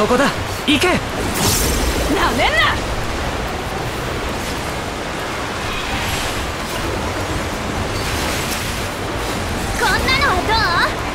そこだ、行け。 なめんな。こんなのはどう？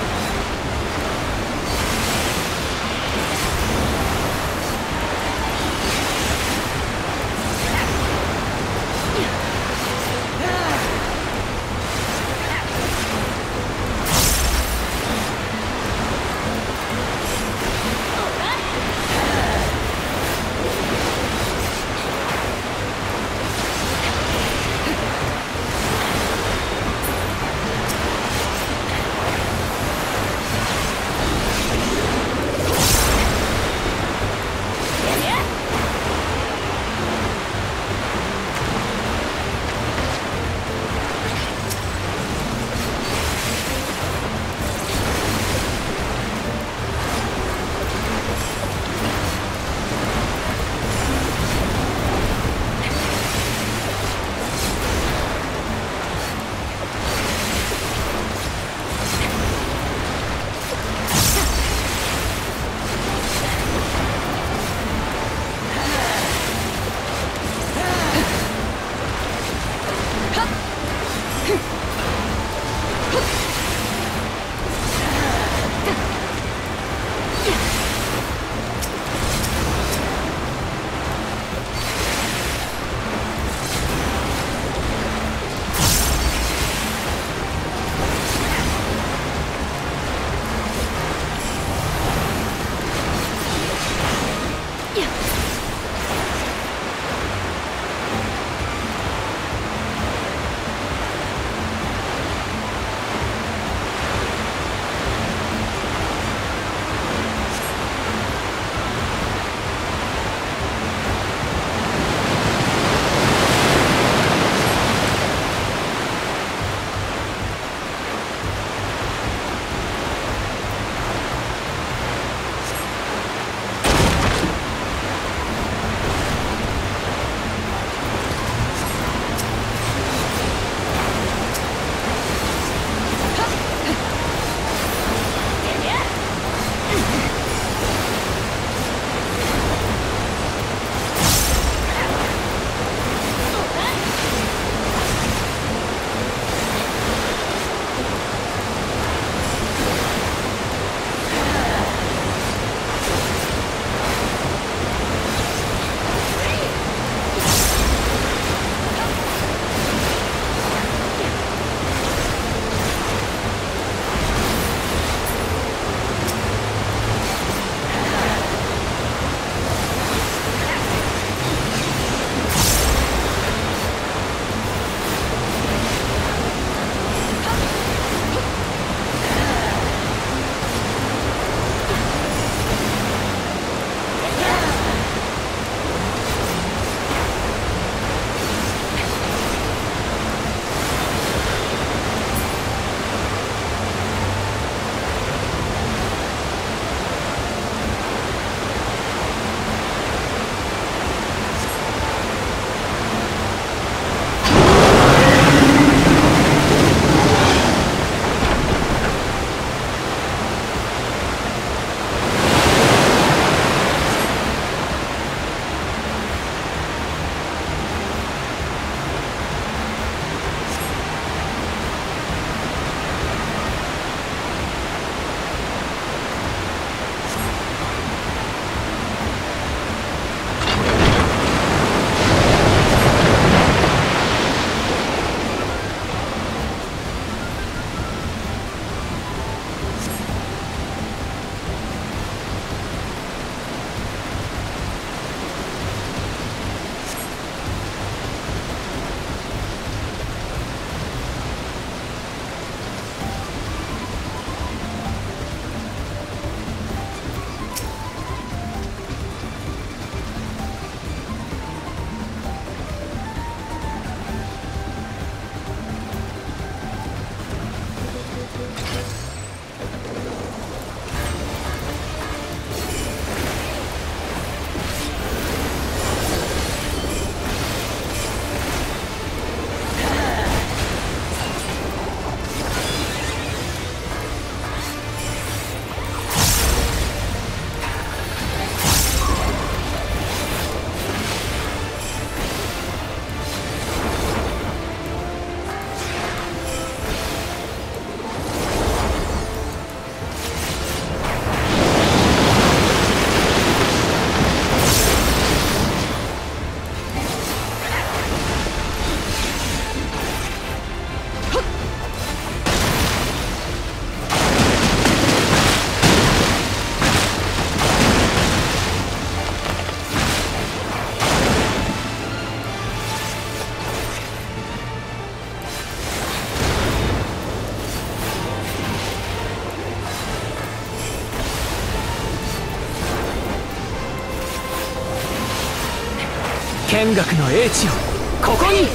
剣学の英知をここに。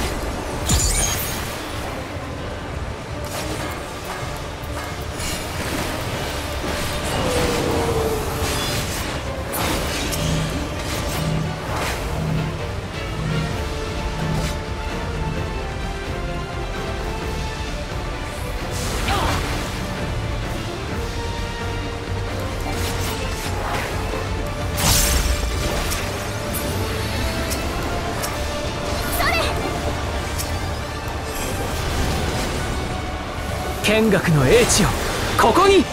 剣学の英知をここに。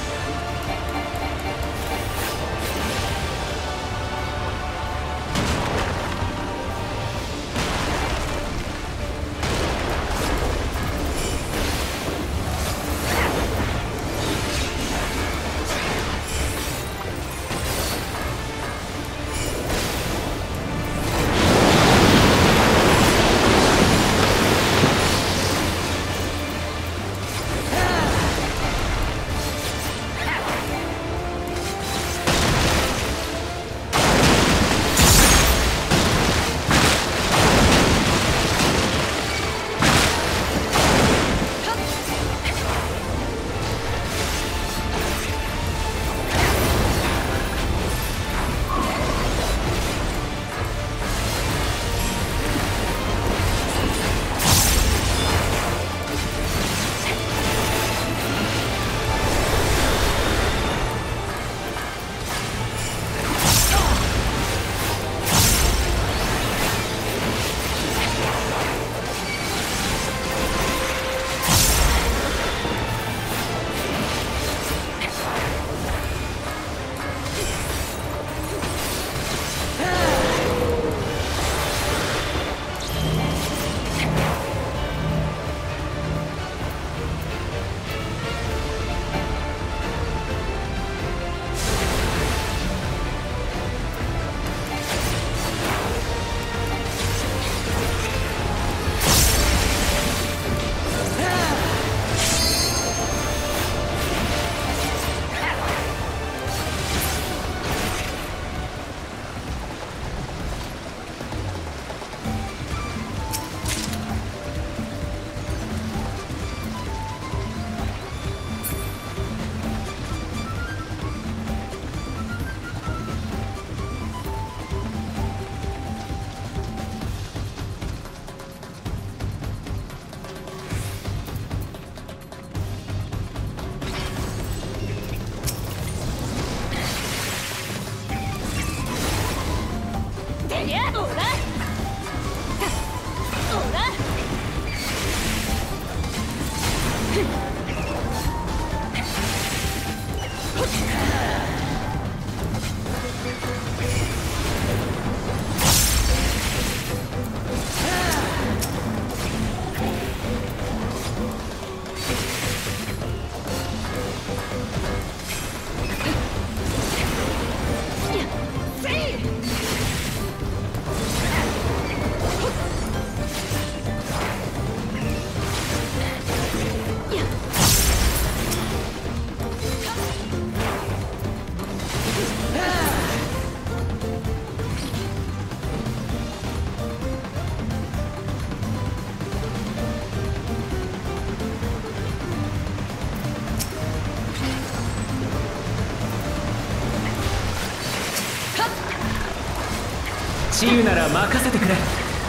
治癒なら任せてくれ。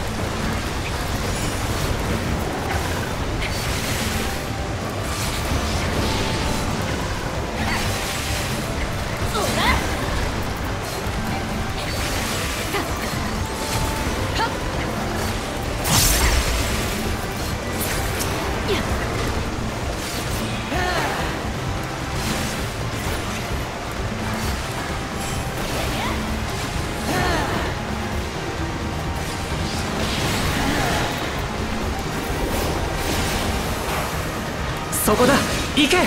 そこだ、行け。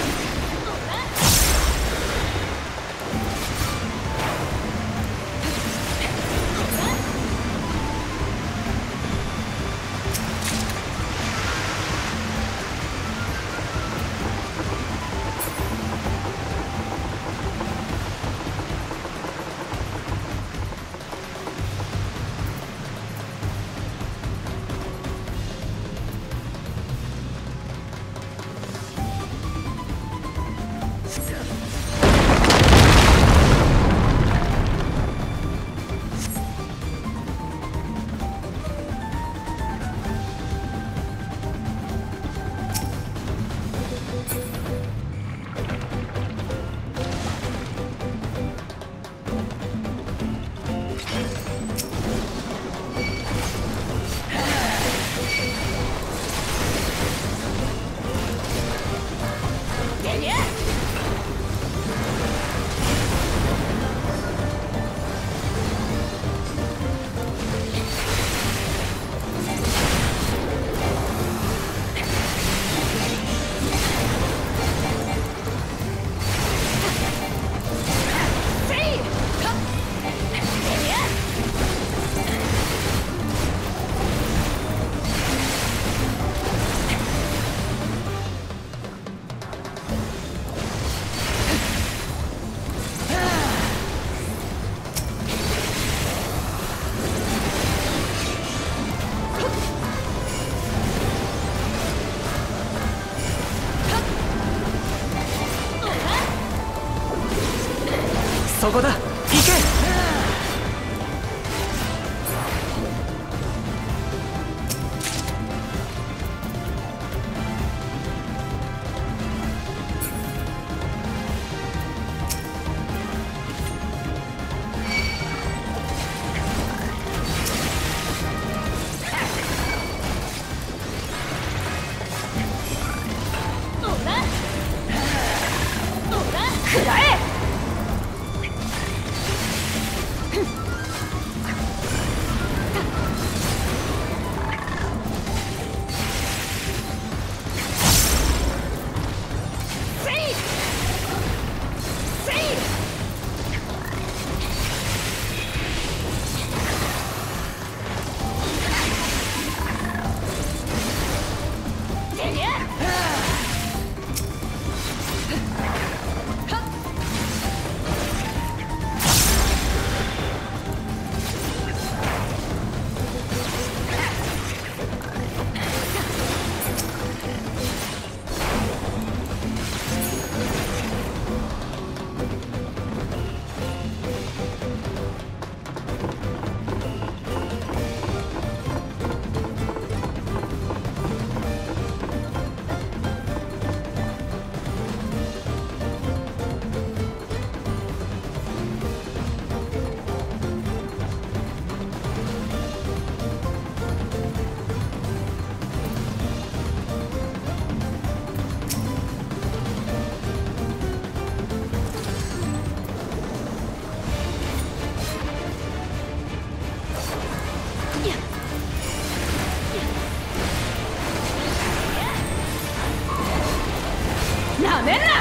そこだ、行け。 なめんな。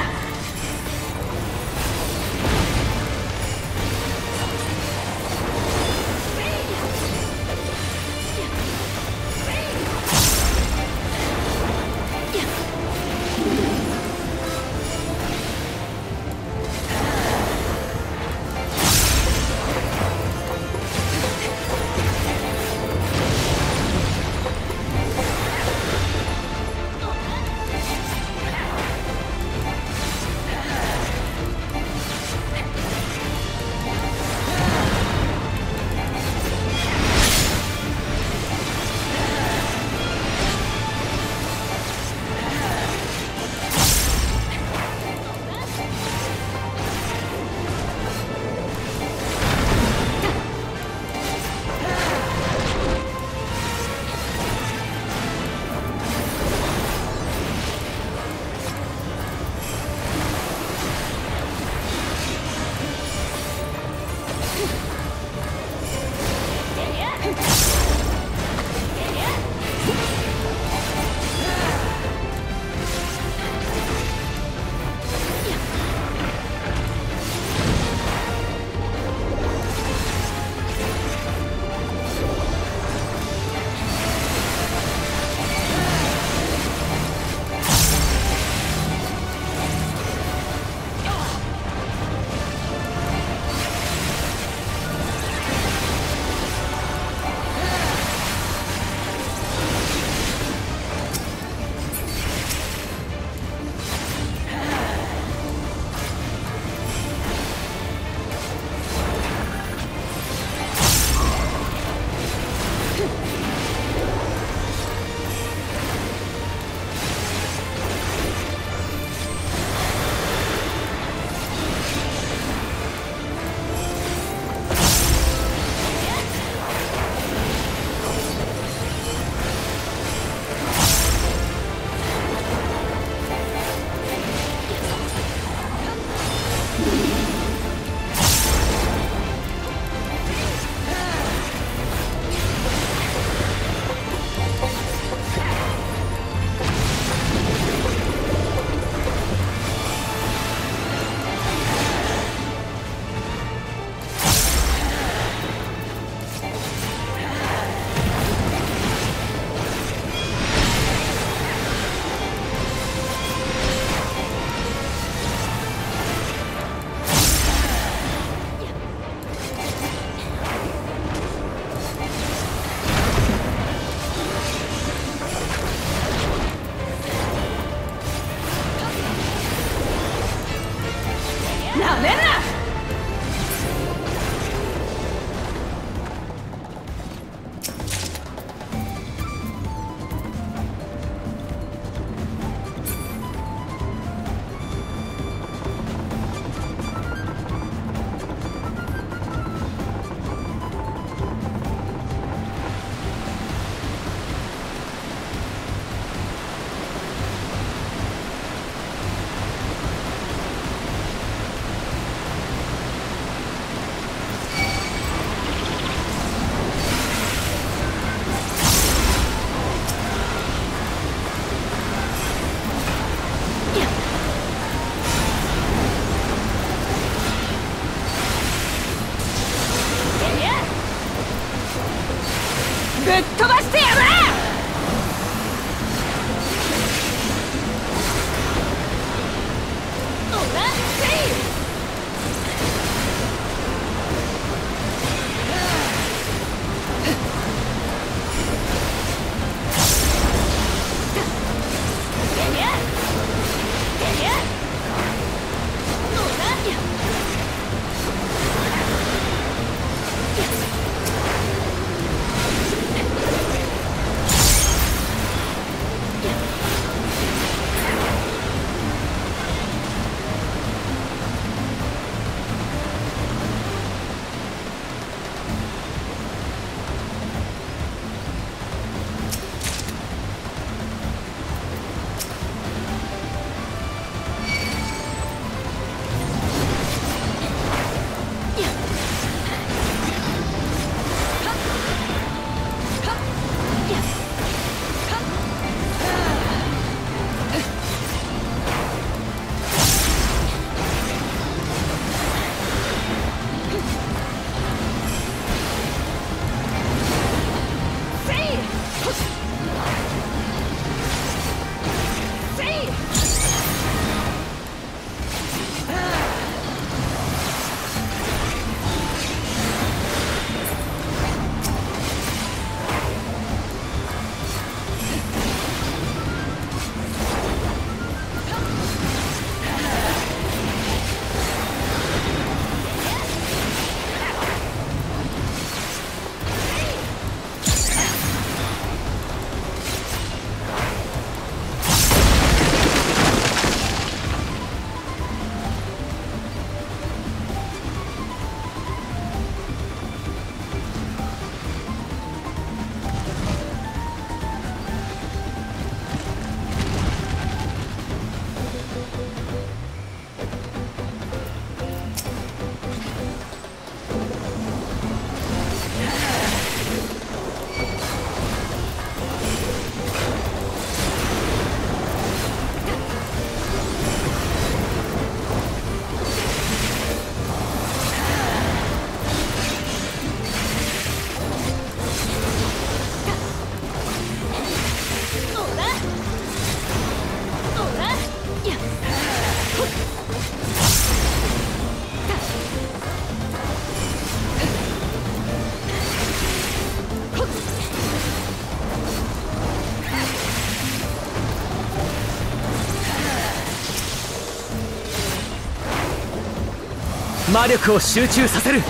魔力を集中させる。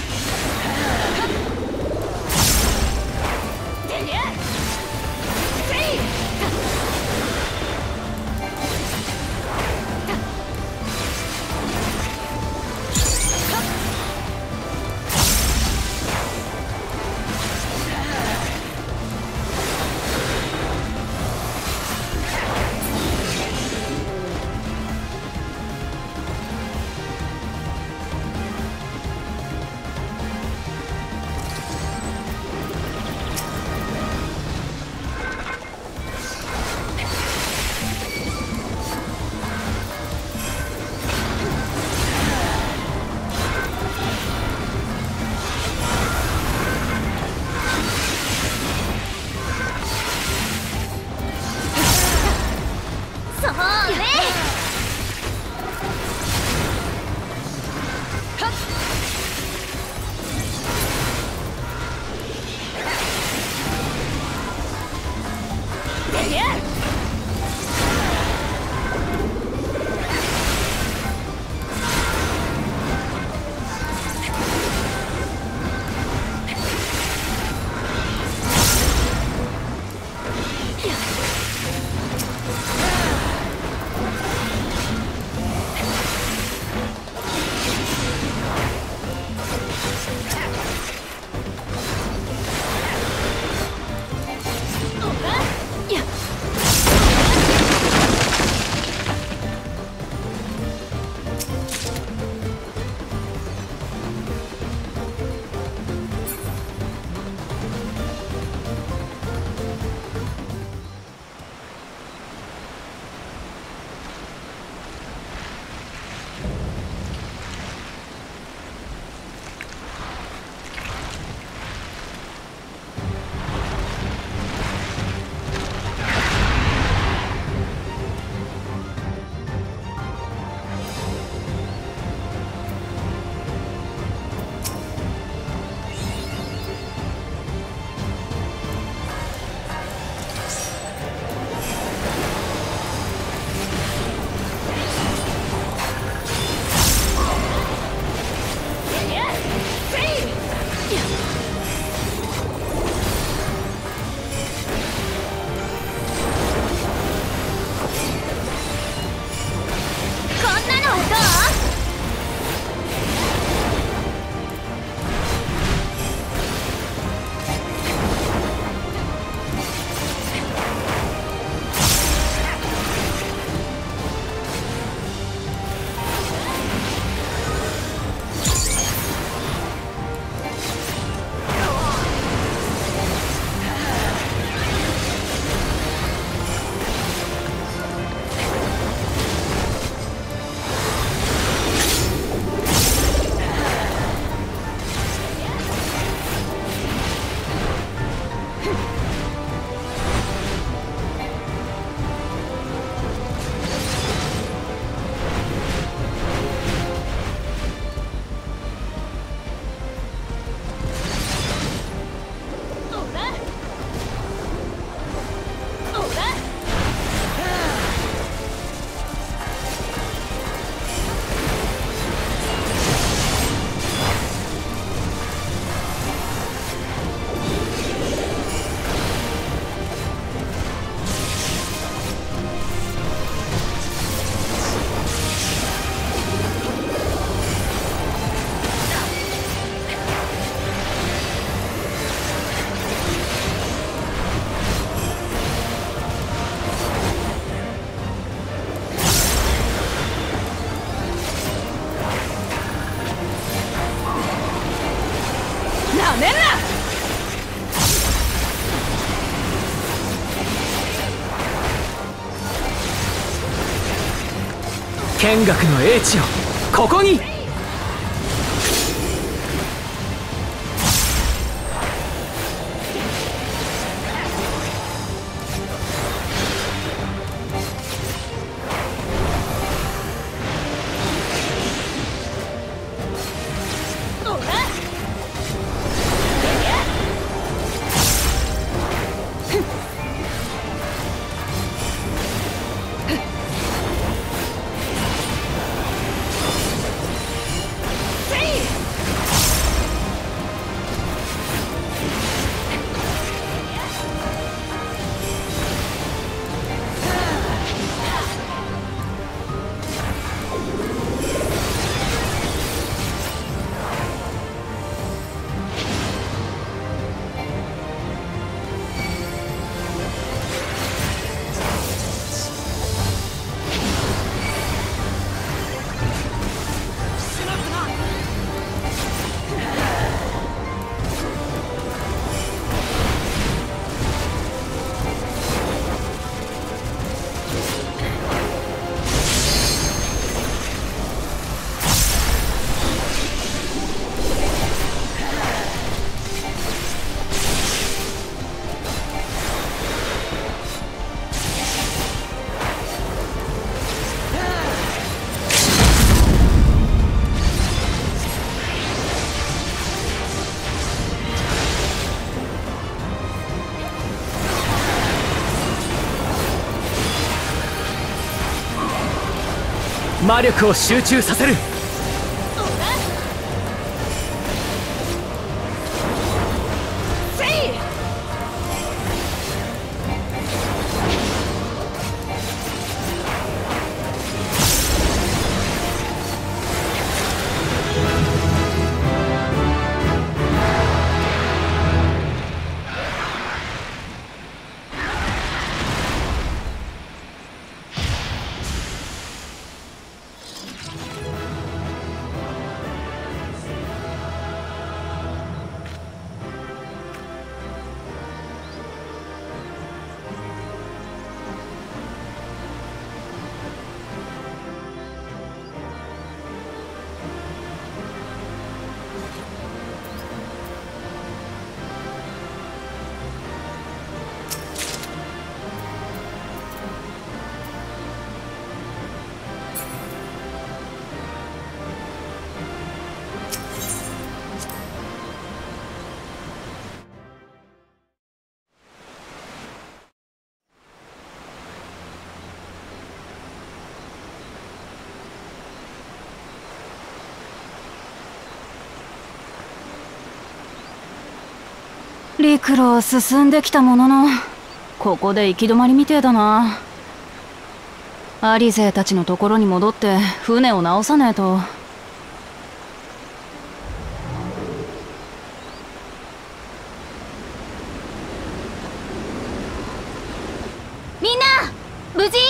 剣学の英知をここに。 魔力を集中させる。 陸路は進んできたものの、ここで行き止まりみてえだな。アリゼたちのところに戻って船を直さねえと。みんな無事？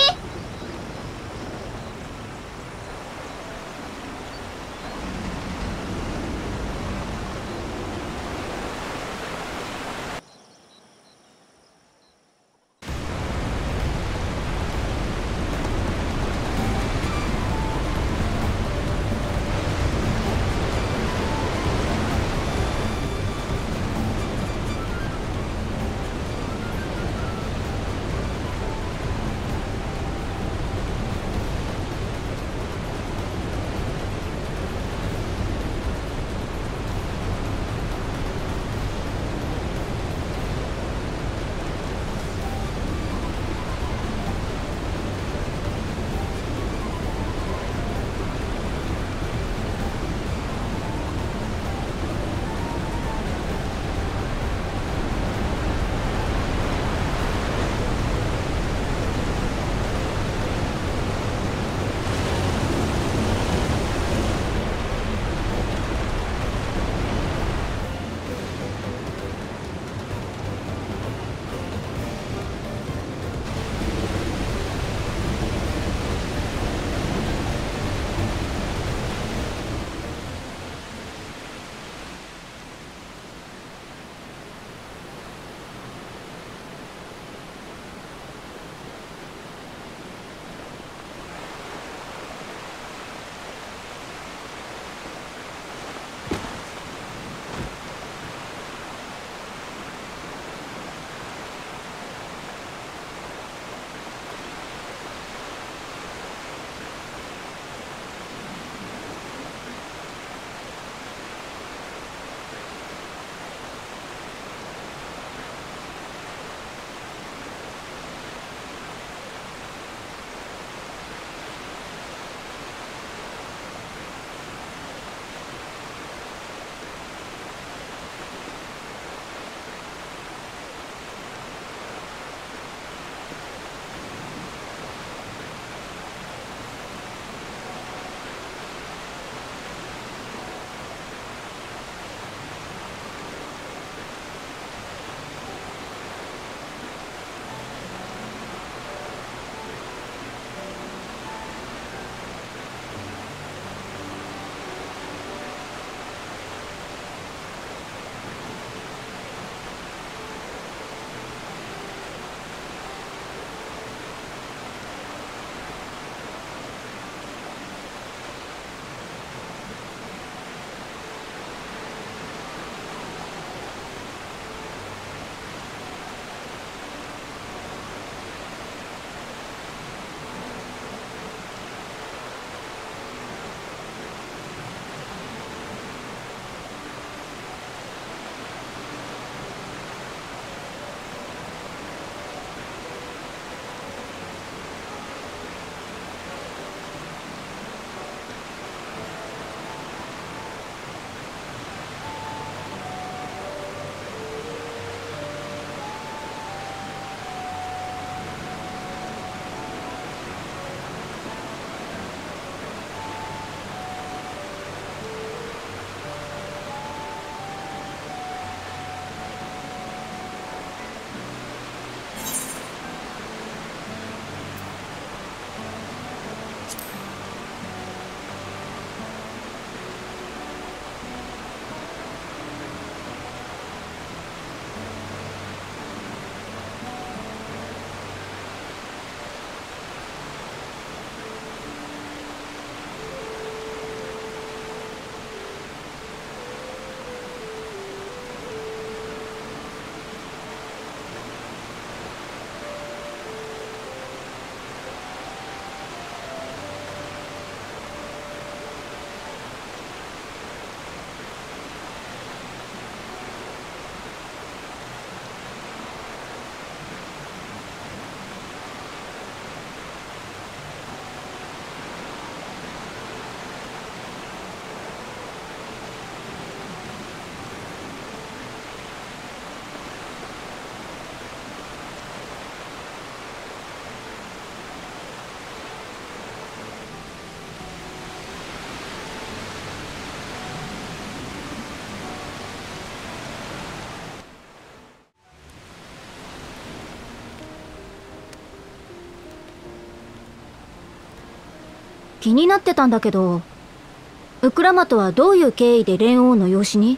気になってたんだけど、ウクラマトはどういう経緯で蓮王の養子に？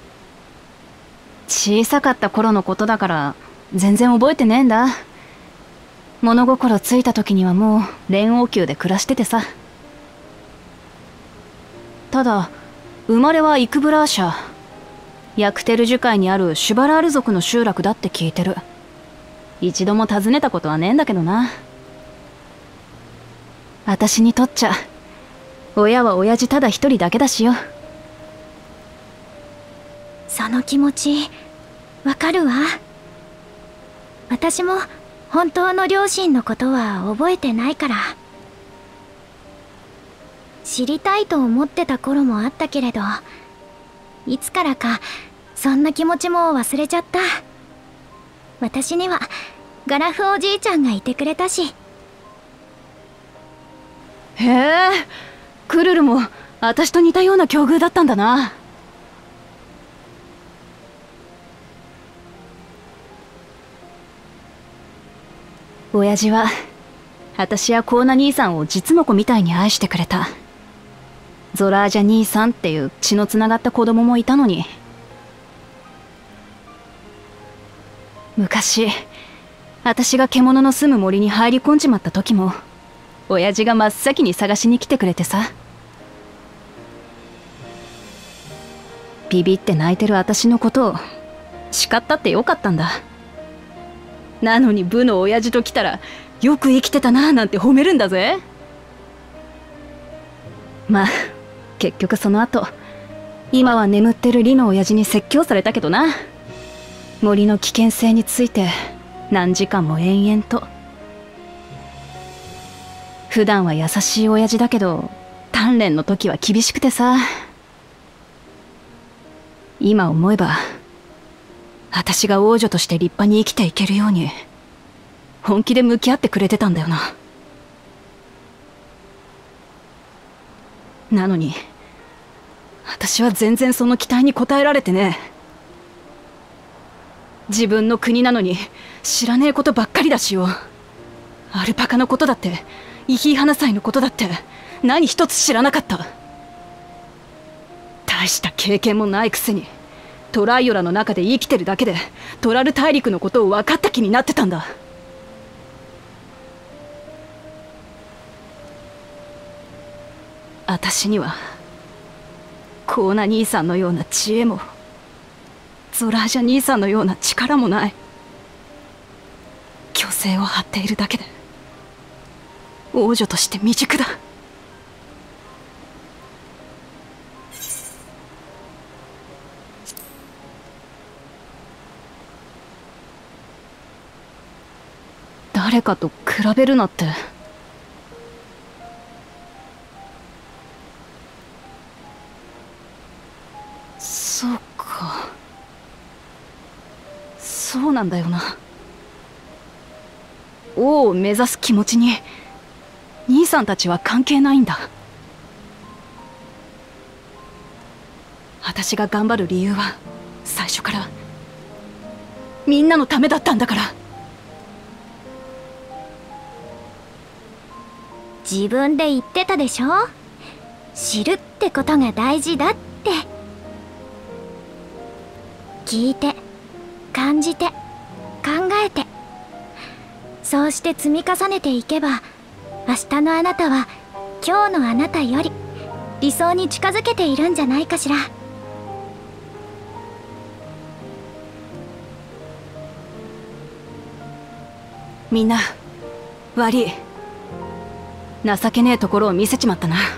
小さかった頃のことだから全然覚えてねえんだ。物心ついた時にはもう蓮王宮で暮らしててさ。ただ生まれはイクブラーシャ、ヤクテル樹海にあるシュバラール族の集落だって聞いてる。一度も訪ねたことはねえんだけどな。私にとっちゃ親は親父ただ一人だけだしよ。 その気持ちわかるわ。私も本当の両親のことは覚えてないから。知りたいと思ってた頃もあったけれど、いつからかそんな気持ちも忘れちゃった。私にはガラフおじいちゃんがいてくれたし。 へえ、クルルも私と似たような境遇だったんだな。親父は私やコーナ兄さんを実の子みたいに愛してくれた。ゾラージャ兄さんっていう血のつながった子供もいたのに。昔私が獣の住む森に入り込んじまった時も親父が真っ先に探しに来てくれてさ。ビビって泣いてる私のことを叱ったってよかったんだ。なのに部の親父と来たらよく生きてたなーなんて褒めるんだぜ。まあ結局その後今は眠ってるリの親父に説教されたけどな。森の危険性について何時間も延々と。普段は優しい親父だけど鍛錬の時は厳しくてさ。今思えば私が王女として立派に生きていけるように本気で向き合ってくれてたんだよな。なのに私は全然その期待に応えられてね。自分の国なのに知らねえことばっかりだしよ。アルパカのことだってイヒーハナ祭のことだって何一つ知らなかった。大した経験もないくせにトライオラの中で生きてるだけでトラル大陸のことを分かった気になってたんだ。私にはコーナ兄さんのような知恵もゾラージャ兄さんのような力もない。虚勢を張っているだけで王女として未熟だ。誰かと比べるなって。そうか、そうなんだよな。王を目指す気持ちに兄さんたちは関係ないんだ。私が頑張る理由は最初からみんなのためだったんだから。 自分で言ってたでしょ。知るってことが大事だって。聞いて感じて考えて、そうして積み重ねていけば明日のあなたは今日のあなたより理想に近づけているんじゃないかしら。 みんな悪い。情けねえところを見せちまったな。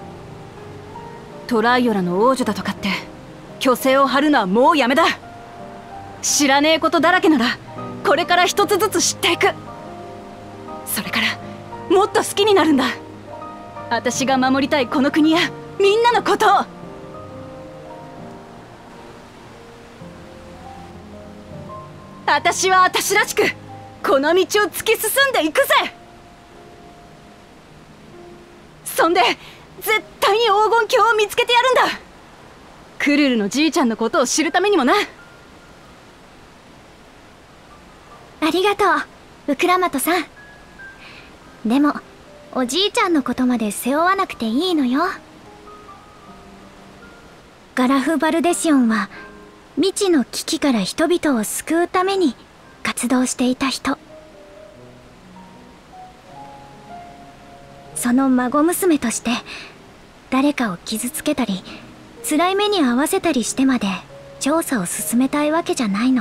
トライオラの王女だとかって虚勢を張るのはもうやめだ。知らねえことだらけならこれから一つずつ知っていく。それからもっと好きになるんだ。私が守りたいこの国やみんなのことを。私は私らしくこの道を突き進んでいくぜ。そんで絶対に黄金鏡を見つけてやるんだ。クルルのじいちゃんのことを知るためにもな。 ありがとうウクラマトさん。でもおじいちゃんのことまで背負わなくていいのよ。ガラフ・バルデシオンは未知の危機から人々を救うために活動していた人。その孫娘として誰かを傷つけたり辛い目に遭わせたりしてまで調査を進めたいわけじゃないの。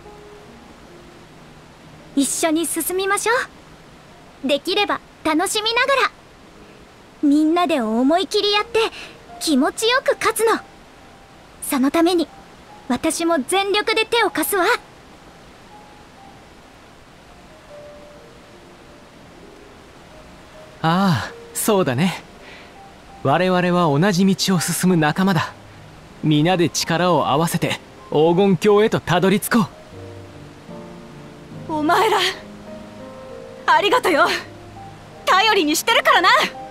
一緒に進みましょう。できれば楽しみながら、みんなで思い切りやって気持ちよく勝つの。そのために私も全力で手を貸すわ。 ああ、そうだね。我々は同じ道を進む仲間だ。皆で力を合わせて黄金鏡へとたどり着こう。 お前らありがとよ。頼りにしてるからな。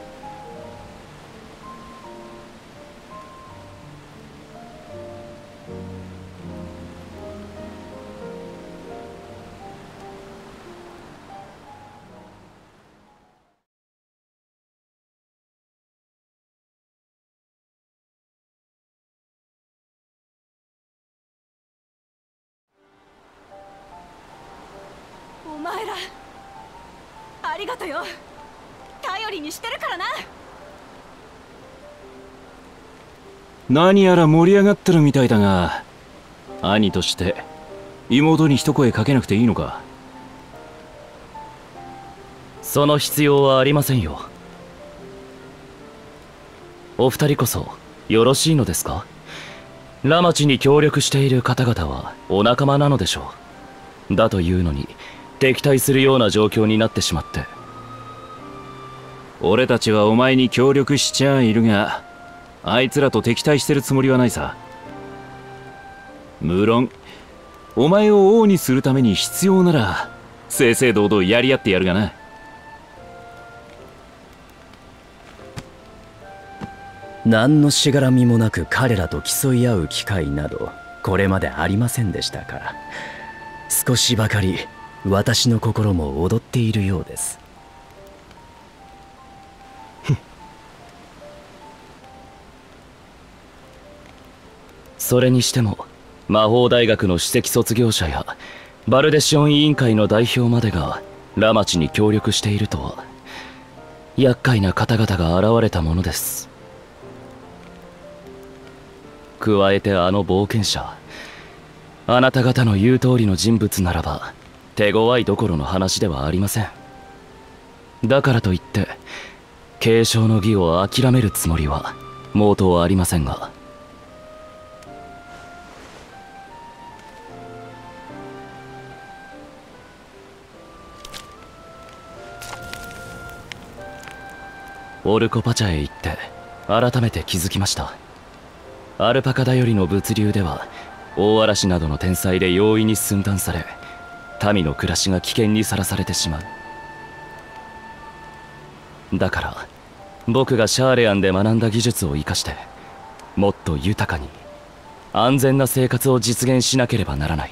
お前らありがとよ。頼りにしてるからな。 何やら盛り上がってるみたいだが、兄として妹に一声かけなくていいのか？ その必要はありませんよ。お二人こそよろしいのですか？ラマチに協力している方々はお仲間なのでしょう。だというのに敵対するような状況になってしまって。 俺たちはお前に協力しちゃいるが、あいつらと敵対してるつもりはないさ。無論お前を王にするために必要なら正々堂々やり合ってやるがな。 何のしがらみもなく彼らと競い合う機会などこれまでありませんでしたから、少しばかり私の心も躍っているようです。 それにしても魔法大学の首席卒業者やバルデシオン委員会の代表までがラマチに協力しているとは、厄介な方々が現れたものです。加えてあの冒険者、あなた方の言う通りの人物ならば手強いどころの話ではありません。だからといって継承の儀を諦めるつもりは毛頭ありませんが。オルコパチャへ行って改めて気づきました。アルパカ頼りの物流では大嵐などの天災で容易に寸断され、民の暮らしが危険にさらされてしまう。だから僕がシャーレアンで学んだ技術を生かしてもっと豊かに安全な生活を実現しなければならない。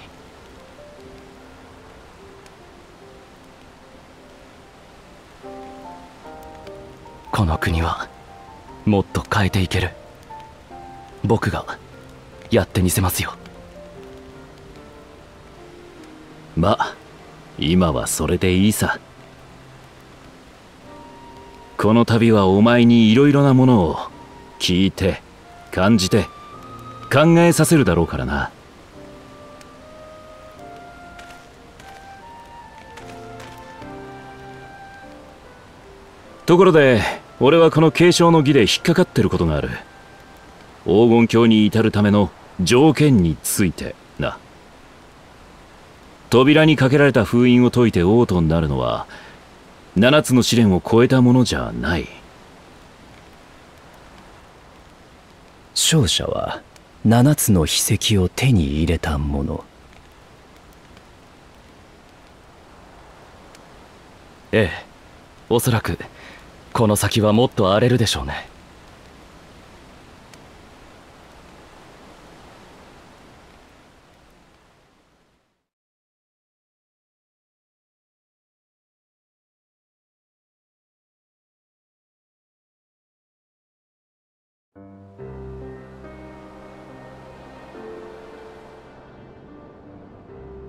この国はもっと変えていける。僕がやってみせますよ。 まあ今はそれでいいさ。この旅はお前にいろいろなものを聞いて感じて考えさせるだろうからな。ところで俺はこの継承の儀で引っかかってることがある。黄金鏡に至るための条件についてな。扉にかけられた封印を解いて王となるのは7つの試練を超えたものじゃない。 勝者は7つの秘跡を手に入れた者。 ええ、おそらくこの先はもっと荒れるでしょうね。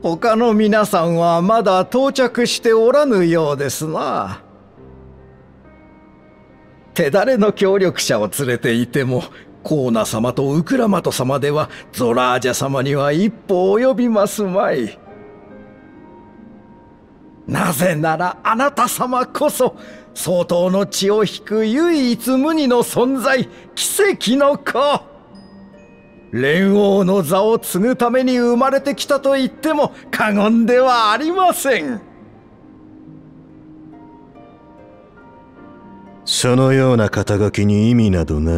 他の皆さんはまだ到着しておらぬようですな。手だれの協力者を連れていても、コーナ様とウクラマト様ではゾラージャ様には一歩及びますまい。なぜならあなた様こそ相当の血を引く唯一無二の存在、奇跡の子。蓮王の座を継ぐために生まれてきたと言っても過言ではありません。 そのような肩書きに意味などない。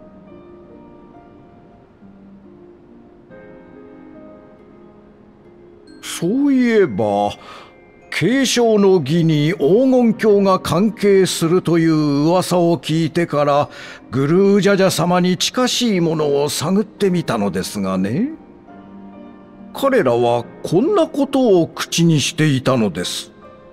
そういえば継承の儀に黄金鏡が関係するという噂を聞いてからグルージャジャ様に近しいものを探ってみたのですがね、彼らはこんなことを口にしていたのです。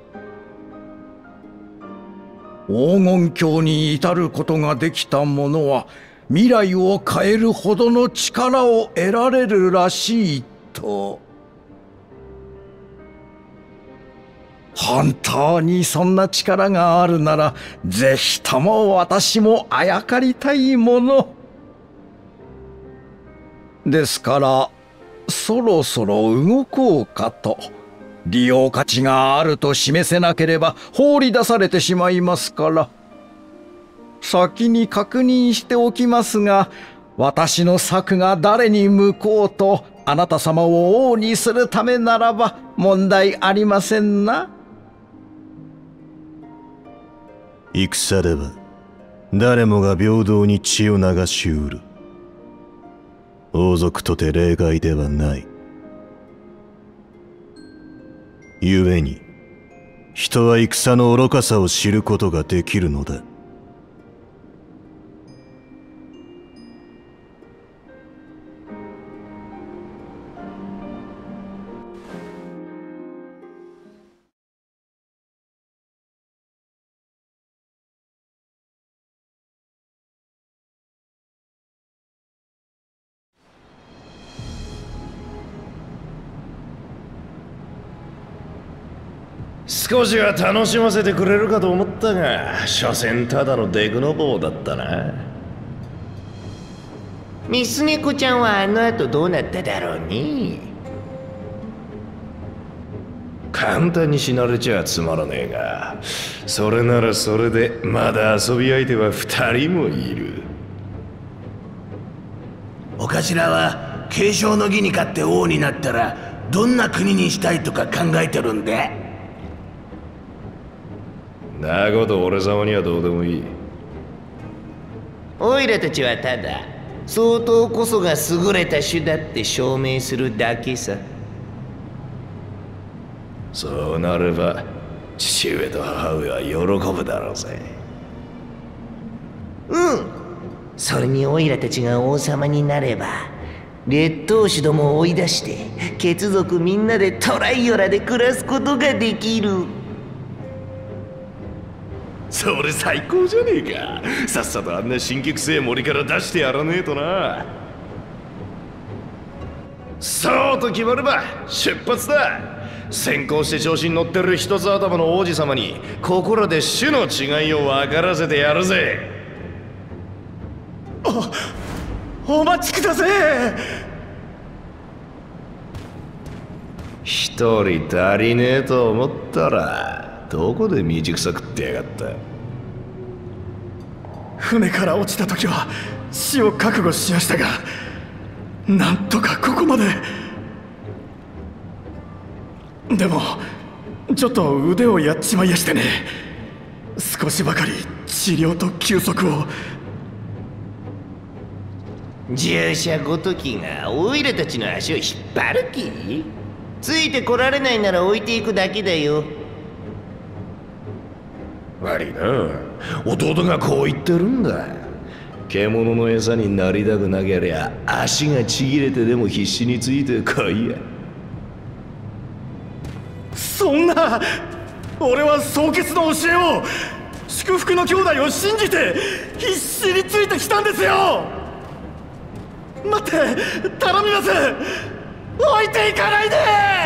黄金鏡に至ることができた者は未来を変えるほどの力を得られるらしいと。本当にそんな力があるなら、ぜひとも私もあやかりたいもの。ですから、そろそろ動こうかと。利用価値があると示せなければ放り出されてしまいますから。先に確認しておきますが、私の策が誰に向こうと、あなた様を王にするためならば問題ありませんな。 戦では誰もが平等に血を流しうる。王族とて例外ではない。故に人は戦の愚かさを知ることができるのだ。 少しは楽しませてくれるかと思ったが、所詮ただのデクノボーだったな。 ミスネコちゃんはあの後どうなっただろうね。 簡単に死なれちゃつまらねえが、それならそれでまだ遊び相手は2人もいる。 お頭は継承の儀に勝って王になったらどんな国にしたいとか考えてるんで。 なこと俺様にはどうでもいい。 オイラたちはただ相当こそが優れた種だって証明するだけさ。 そうなれば父上と母上は喜ぶだろうぜ。 うん、それにオイラたちが王様になれば劣等種どもを追い出して血族みんなでトライオラで暮らすことができる。 それ最高じゃねえか。さっさとあんな神経くせえ森から出してやらねえとな。そうと決まれば出発だ。先行して調子に乗ってる一つ頭の王子様にここらで種の違いを分からせてやるぜ。 お待ちください。 一人足りねえと思ったらどこで道草食ってやがった。 船から落ちた時は死を覚悟しましたが、なんとかここまで。でもちょっと腕をやっちまいやしてね。少しばかり治療と休息を。 従者ごときがオイラたちの足を引っ張る気？ついてこられないなら置いていくだけだよ。 悪いな、弟がこう言ってるんだ。獣の餌になりたくなけりゃ足がちぎれてでも必死についてこいや。 そんな、俺は蒼潔の教えを、祝福の兄弟を信じて必死についてきたんですよ。待って、頼みます。 置いていかないで。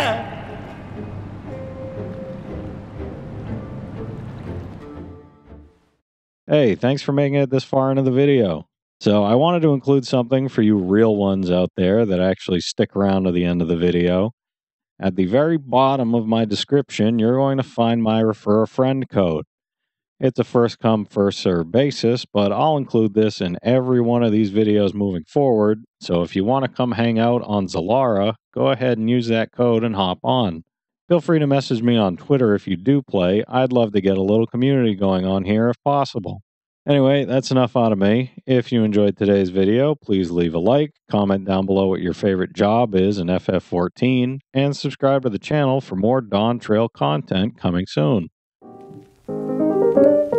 Hey, thanks for making it this far into the video. So I wanted to include something for you real ones out there that actually stick around to the end of the video. At the very bottom of my description, you're going to find my Refer a Friend code. It's a first come, first served basis, but I'll include this in every one of these videos moving forward. So if you want to come hang out on Zalara, go ahead and use that code and hop on. Feel free to message me on Twitter if you do play. I'd love to get a little community going on here if possible. Anyway, that's enough out of me. If you enjoyed today's video, please leave a like, comment down below what your favorite job is in FF14, and subscribe to the channel for more Dawn Trail content coming soon.